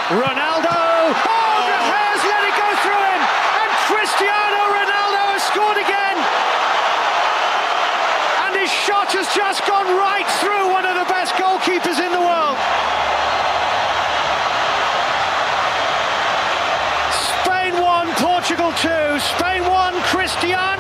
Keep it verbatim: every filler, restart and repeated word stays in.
Ronaldo! Oh, De Gea's let it go through him! And Cristiano Ronaldo has scored again! And his shot has just gone right through one of the best goalkeepers in the world! Spain one, Portugal two. Spain one, Cristiano